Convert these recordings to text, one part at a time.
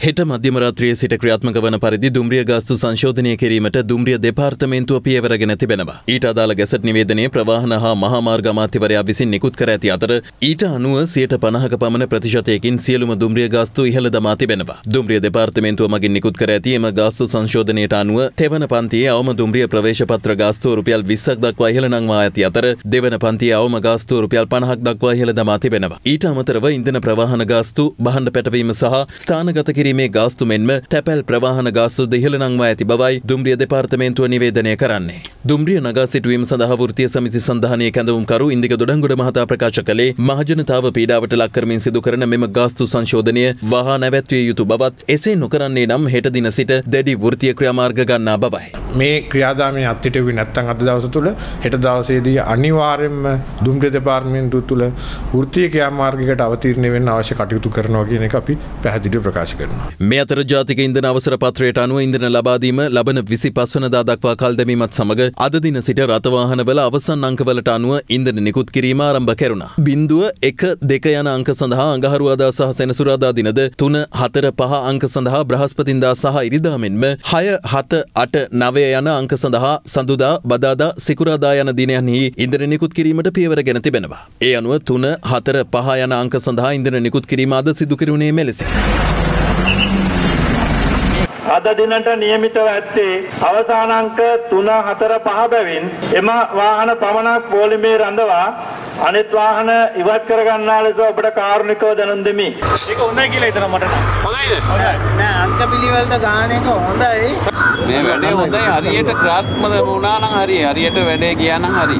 හෙට මධ්‍යම රාත්‍රියේ සිට ක්‍රියාත්මක වන පරිදි දුම්රිය ගාස්තු සංශෝධනය කිරීමට දුම්රිය දෙපාර්තමේන්තුව පියවරගෙන තිබෙනවා. ඊට අදාළ ගැසට් නිවේදනයේ ප්‍රවාහන හා මහා මාර්ග අමාත්‍යවරයා විසින් නිකුත් කර ඇති අතර ඊට අනුව 50% පමණ ප්‍රතිශතයකින් සියලුම දුම්රිය ගාස්තු ඉහළ දමා තිබෙනවා. දුම්රිය දෙපාර්තමේන්තුව මගින් නිකුත් කර ඇති එම ගාස්තු සංශෝධනයට අනුව තෙවන පන්තියේ අවම දුම්රිය ප්‍රවේශ පත්‍ර ගාස්තුව රුපියල් 20ක් දක්වා ඉහළ නංවා ඇති අතර දෙවන පන්තියේ අවම ගාස්තුව රුපියල් 50ක් දක්වා ඉහළ දමා තිබෙනවා. ඊට අමතරව ඉන්ධන ප්‍රවාහන ගාස්තු, භාණ්ඩ පැටවීම සහ ස්ථානගත කිරීමේ ගාස්තු මෙන්ම තැපැල් ප්‍රවාහන ගාස්තු ඉහළ නංවා ඇති බවයි දුම්රිය දෙපාර්තමේන්තුව නිවේදනය කරන්නේ. දුම්රිය නගා සිටුවීම සඳහා වෘත්තීය සමිති සංධානයේ කැඳවුම්කරු ඉන්දික දොඩංගොඩ මහතා ප්‍රකාශ කළේ මහජනතාව පීඩාවට ලක් කරමින් සිදු කරන මෙම ගාස්තු සංශෝධනය වහා නැවැත්විය යුතු බවත්, එසේ නොකරන්නේ නම් හෙට දින සිට දැඩි වෘත්තීය ක්‍රියාමාර්ග ගන්නා බවයි. මේ ක්‍රියාදාමයේ අත්හිටුවේ නැත්නම් අද දවස තුල හෙට දවසේදී අනිවාර්යයෙන්ම දුම්රිය දෙපාර්තමේන්තුව තුල වෘත්තීය ක්‍රියාමාර්ගයකට අවතීර්ණ වෙන්න අවශ්‍ය කටයුතු කරනවා කියන එක අපි පැහැදිලිව ප්‍රකාශ කරනවා. මේ අතර ජාතික ඉන්ධන අවසර පත්‍රයට අනුව ඉන්ධන ලබා දීම ලබන 25 වනදා දක්වා කල් දැමීමත් සමග අද දින සිට රථ වාහනවල අවසන් අංකවලට අනුව ඉන්ධන නිකුත් කිරීම ආරම්භ කෙරුණා. 0, 1, 2 යන අංක සඳහා අඟහරුවාදා සහ සෙනසුරාදා දිනද 3, 4, 5 අංක සඳහා බ්‍රහස්පතින්දා සහ ඉරිදා මෙන්ම 6, 7, 8, 9 යන අංක සඳහා සඳුදා, බදාදා, සිකුරාදා යන දිනයන්හි ඉන්ධන නිකුත් කිරීමට පියවරගෙන තිබෙනවා. ඒ අනුව 3, 4, 5 යන අංක සඳහා ඉන්ධන නිකුත් කිරීම අද සිදු කෙරුණේ මෙලෙස. අද දිනට නියමිතව ඇත්තේ අවසාන අංක 3, 4, 5 බැවින් එම වාහන පමණක් පොලිමේ රඳවා අනිත් වාහන ඉවත් කර ගන්නා ලෙස ඔබට කාරුණිකව දැනුම් දෙමි. ඒක හොඳයි කියලා හිතනවා මට නම්. හොඳයිද? නෑ අංක පිළිවෙලට ගාන එක හොඳයි. මේ වැඩේ හොඳයි. හරියට ක්‍රියාත්මක වුණා නම් හරි. හරියට වැඩේ ගියා නම් හරි.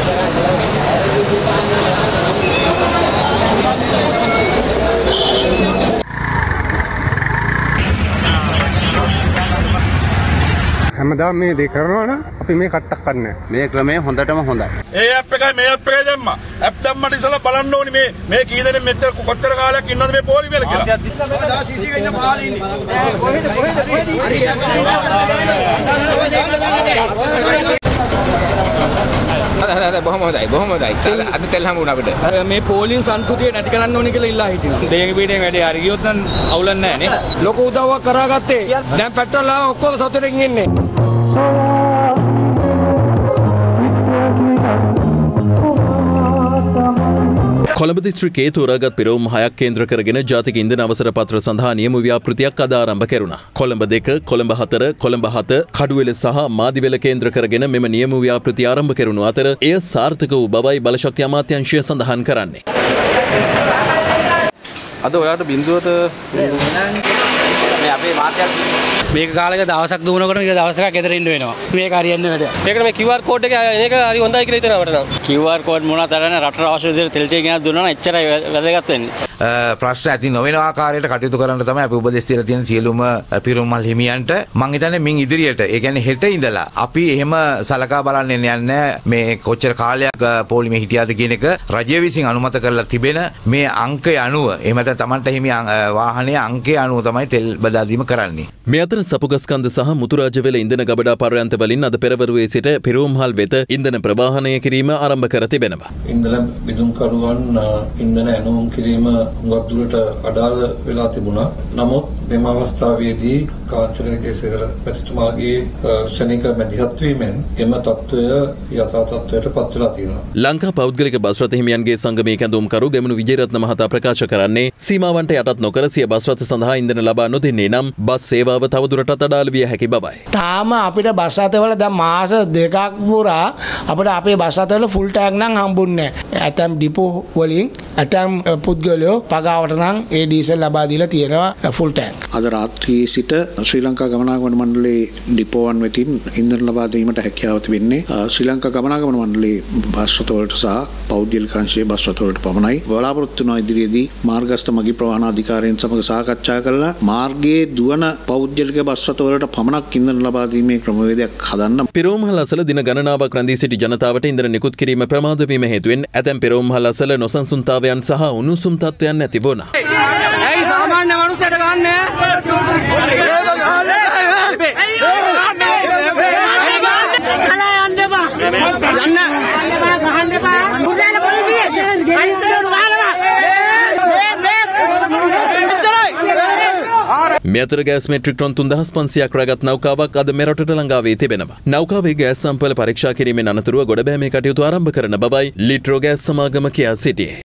හැමදාම මේ දේ කරනවා නම් අපි මේ කට්ටක් කරන්නේ. මේ ක්‍රමය හොඳටම හොඳයි. ඒ ඇප් එකයි මේ ඇප් එකයි දැම්මා. ඇප් දැම්මට ඉස්සලා බලන්න ඕනි මේ කී දෙනෙක් මෙච්චර කොච්චර කාලයක් ඉන්නවද මේ පොලිමේල කියලා. බොහොම හොඳයි. අද තෙල් හම්බුණා අපිට. මේ පෝලිං සංස්කෘතිය නැති කරන්න ඕනේ කියලා ඉල්ලා හිටිනවා. දෙයක පිටේ වැඩේ හරි ගියොත් නම් අවුලක් නැහැ නේ. ලොකු උදව්වක් කරාගත්තේ. දැන් පෙට්‍රල් ආව ඔක්කොම සතුටින් ඉන්නේ. කොළඹ දිස්ත්‍රික්කයේ තෝරාගත් පිරවුම් 6ක් කේන්ද්‍ර කරගෙන ජාතික ඉන්ධන අවසර පත්‍ර සඳහා නියම ව්‍යාපෘතියක් අද ආරම්භ කෙරුණා. කොළඹ 2, කොළඹ 4, කොළඹ 7, කඩුවෙල සහ මාදිවෙල කේන්ද්‍ර කරගෙන මෙම නියම ව්‍යාපෘතිය ආරම්භ කෙරුණු අතර එය සාර්ථක වූ බවයි බලශක්ති අමාත්‍යාංශය සඳහන් කරන්නේ. අද ඔයාට බින්දුවට මේ අපේ මාත්‍යක් මේක කාලෙක දවසක් දුවනකොට මේක දවස් එකක් ගෙදර ඉන්න වෙනවා. මේක හරියන්නේ වැඩ. මේකට මේ QR කෝඩ් එක එන එක හරි හොඳයි කියලා හිතනවා මට නම්. QR කෝඩ් මොනවද තරන්නේ රටට අවශ්‍ය විදිහට තෙල් ටික ගෙනත් දුන්නා නම් එච්චරයි වැදගත් වෙන්නේ. ප්‍රශ්න ඇති නොවන ආකාරයට කටයුතු කරන්න තමයි අපි උපදෙස් දීලා තියෙන සියලුම පිරුමල් හිමියන්ට. මම හිතන්නේ මින් ඉදිරියට ඒ කියන්නේ හෙට ඉඳලා අපි එහෙම සලකා බලන්නේ නැහැ මේ කොච්චර කාලයක් පොලිමේ හිටියාද කියන එක රජය විසින් අනුමත කරලා තිබෙන මේ අංකය අනුව එහෙමද Tamanට හිමි වාහනයේ අංකය අනුව තමයි තෙල් බදා දීම කරන්නේ. මේ අතර සපුගස්කන්ධ සහ මුතුරාජවැල ඉන්ධන ගබඩා පර්යන්ත වලින් අද පෙරවරුවේ සිට පිරවුම්හල් වෙත ඉන්ධන ප්‍රවාහනය කිරීම ආරම්භ කර තිබෙනවා. ඉන්ධන බිඳුම්කරුවන් ඉන්ධන ඇනවුම් කිරීම හුඟක් දුරට අඩාල වෙලා තිබුණා. නමුත් මෙම අවස්ථාවේදී කාන්චන විජේසේකර මැතිතුමාගේ ශනික මැදිහත් වීමෙන් එම තත්ත්වය යථා තත්ත්වයට පත් වෙලා තියෙනවා. ලංකා පෞද්ගලික බස් රථ හිමියන්ගේ සංගමයේ කැඳවුම්කරු ගැමුණු විජේරත්න මහතා ප්‍රකාශ කරන්නේ සීමාවන්ට යටත් නොකර සිය බස් රථ සඳහා ඉන්ධන ලබා නොදෙන්නේ නම් බස් සේවාව තවදුරටත් අඩාල විය හැකි බවයි. තාම අපිට බස් රථවල දැන් මාස 2ක් පුරා අපිට අපේ බස් රථවල ෆුල් ටැංක් නම් හම්බුන්නේ නැහැ. ඇතම් ඩිපෝ වලින් ඇතම් පුද්ගලයෝ පගාවට නම් ඒ ඩීසල් ලබා දීලා තියෙනවා ෆුල් ටැංක්. අද රාත්‍රියේ සිට ශ්‍රී ලංකා ගමනාගමන මණ්ඩලයේ ඩිපෝවන් වෙතින් ඉන්ධන ලබා දීමට හැකියාව තිබෙන්නේ ශ්‍රී ලංකා ගමනාගමන මණ්ඩලයේ බස් රථවලට සහ පෞද්ගලික අංශයේ බස් රථවලට පමණයි. බලාපොරොත්තු වන ඉදිරියේදී මාර්ගස්ථ මගී ප්‍රවාහන අධිකාරීන් සමග සාකච්ඡා කරලා මාර්ගයේ දුවන පෞද්ගලික බස් රථවලට පමණක් ඉන්ධන ලබා දීමේ ක්‍රමවේදයක් හදන්න. පිරවුම්හල් අසල දින ගණනාවක් රැඳී සිටි ජනතාවට ඉන්ධන නිකුත් කිරීම ප්‍රමාද වීම හේතුවෙන් ඇතැම් පිරවුම්හල් අසල නොසන්සුන්තාවයන් සහ උණුසුම් තත්ත්වයන් ඇති වුණා. ඇයි සාමාන්‍ය මනුස්සයට ගන්නෑ? මේ අතර ගෑස් මෙට්‍රික් ටොන් 3500ක් රැගත් නෞකාවක් අද මෙරටට ළඟා වී තිබෙනවා. නෞකාවේ ගෑස් සම්පල පරීක්ෂා කිරීමෙන් අනතුරුව ගොඩබෑමේ කටයුතු ආරම්භ කරන බවයි ලිට්‍රෝ ගෑස් සමාගම කියා සිටියේ.